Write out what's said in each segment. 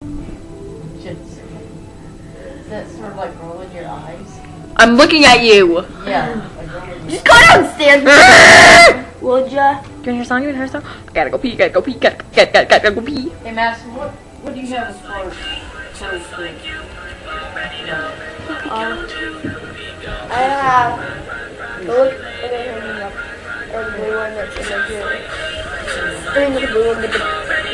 Is that sort of like rolling your eyes? I'm looking at you. Yeah. Like rolling your Just go downstairs, would ya? You wanna hear a song? You wanna hear a song? Gotta go pee, gotta go pee, gotta go pee. Hey, Madison, what do you have as far as food? I have look at the blue one that's in the blue. I mean the blue one with the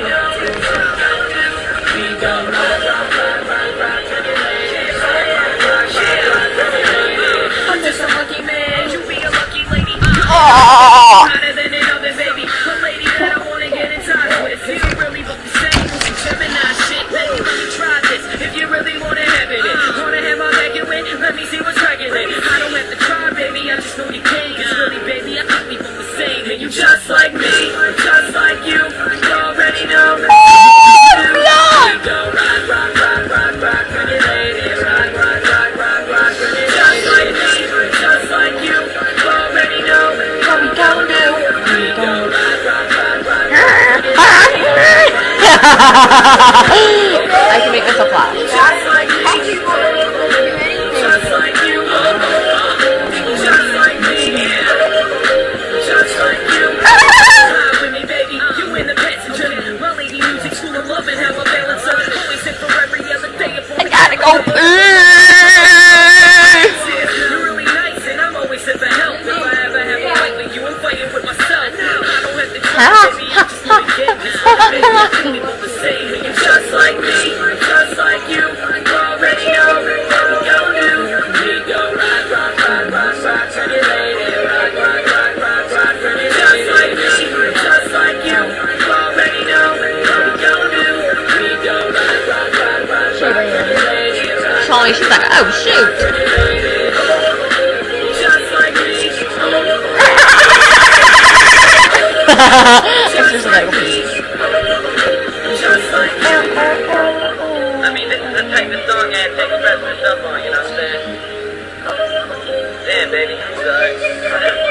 I'm just a lucky man, you be a lucky lady. Oh. Better than another baby, a lady that I wanna get in touch with. If you really look the same, some Gemini shit, baby, let me try this. If you really wanna have it, wanna have my back in it, let me see what's regular. I don't have to try, baby, I just know you can. Cause really, baby, I think we both the same. And you just like me, just like you already know. We go rock, rock, rock, rock, rock, pretty lady, rock, rock, rock, rock, rock, pretty just like me, just like you already know. What we gon' do? We go rock, rock, rock, rock, I can make myself laugh. just like me, just like you, just like me, just like you. Ride with me, baby, you in the passenger. My lady music school of love and have a balance of always sit for every other day. I gotta go pee. You're really nice and I'm always here for help. If I ever have a fight with you, I'm fighting with myself. I don't have to try, baby, I just wanna get this. Baby, I think we both the same. And you're just like me, just like you already know what we gon' do. We go rock, rock, rock, rock, rock, pretty lady, rock, rock, rock, rock, rock, pretty just like me, just like you already know what we gon' do. We go rock, rock, rock, rock, rock, pretty lady, rock, Charlie, she's like, oh shoot. pretty lady, just like me. I'm just gonna go pee. Just like you. I mean, this is the type of song I had to express myself on, you know what I'm saying? Damn, baby, I'm sorry.